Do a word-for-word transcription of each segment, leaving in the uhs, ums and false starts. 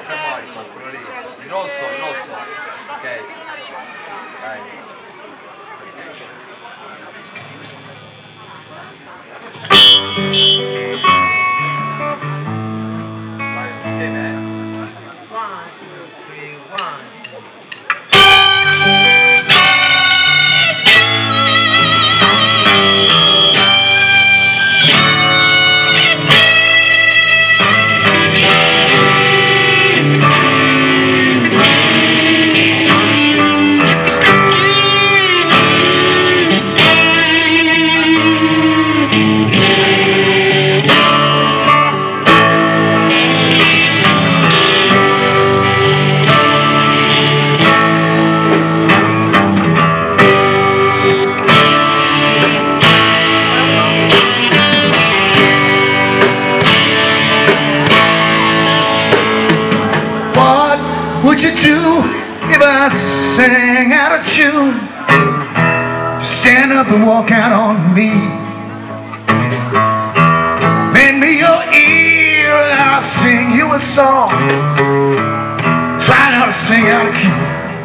rosso e morto, quello lì. Il rosso, il rosso. Ok. Dai. Vai, insieme, eh. One, two, three, one. What'd you do if I sang out of tune? Stand up and walk out on me. Lend me your ear and I'll sing you a song. Try not to sing out of key.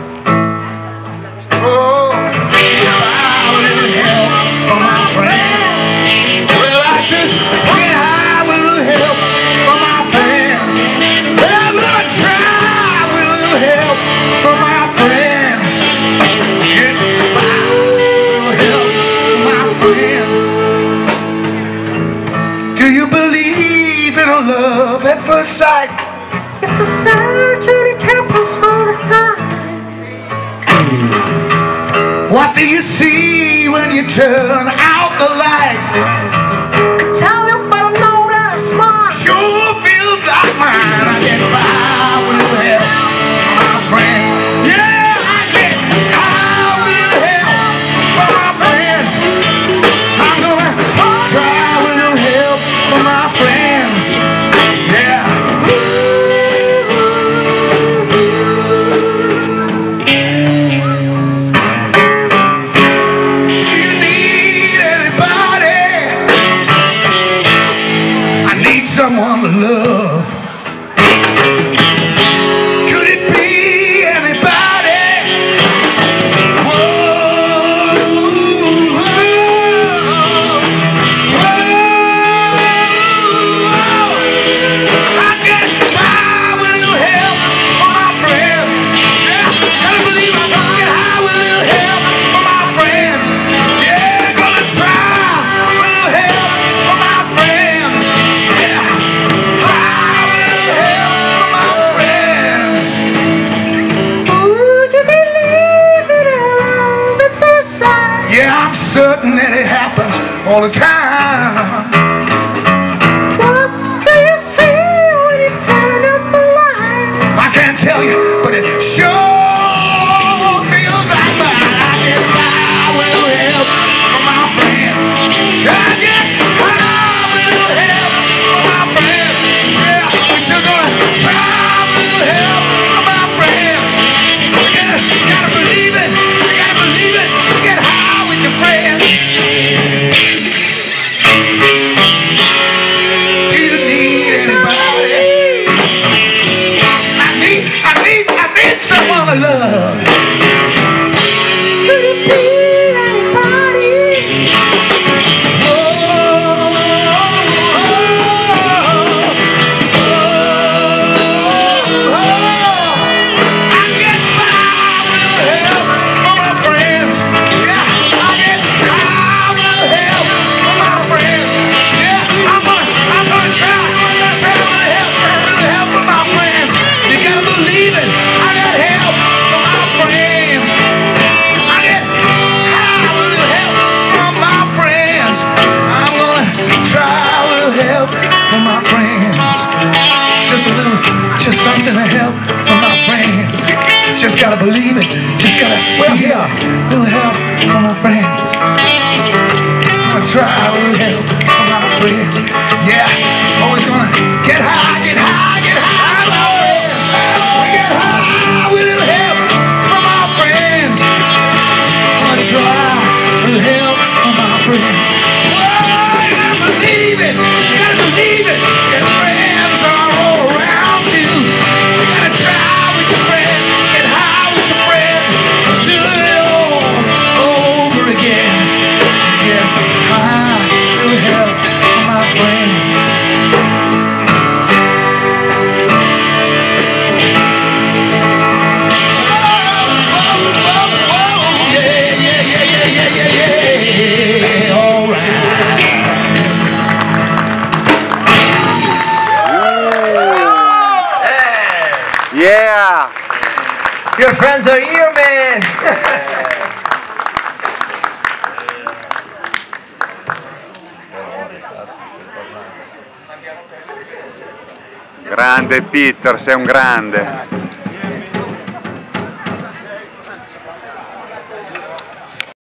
Oh, if I were a little help from my friends, well, I just get high with a little help from my friends. Well, I'm gonna try help from my friends. Get by with help from my friends. Do you believe in a love at first sight? It's a surgery that happens all the time. What do you see when you turn out the light? Could tell you, but I know that it's mine. Sure feels like mine. I get by with a little help. Someone to love. Could it be anybody? Whoa, whoa, whoa. I get by with a little help from my friends. Yeah, gotta believe I can get high with a little help from my friends. Yeah, gonna try with a little help from my friends. Yeah, I'm certain that it happens all the time. What do you see when you turn up the light? I can't tell you, but it sure feels like mine. I get by with a little help from my friends. I get by with a little help from my friends. Yeah, we sure gonna try with a little help from my friends. Yeah, gotta believe it, you gotta believe it. Get high with your friends. Do you need anybody? I need, I need, I need someone to love. Could it be anybody? Whoa, whoa, whoa. I get by with a little help from my friends. Yeah, I get by with a little help from my friends. Yeah, I'm gonna, I'm gonna try, try with a help, with a help from my friends. You gotta believe it. I got help from my friends. I get high with a little help from my friends. I'm gonna try with a little help from my friends. Just a little, just something to help from my friends. Just gotta believe it. Just gotta, well, yeah, little help from my friends. I'm gonna try a little help from my friends. Yeah, always gonna get high, get high, get high with my friends. We get high with a little help from my friends. I'm gonna try a little help from my friends. Whoa, you gotta believe it. You gotta believe it. Your friends are all around you. You gotta Yeah! Your friends are here, man! Grande Peter, sei un grande.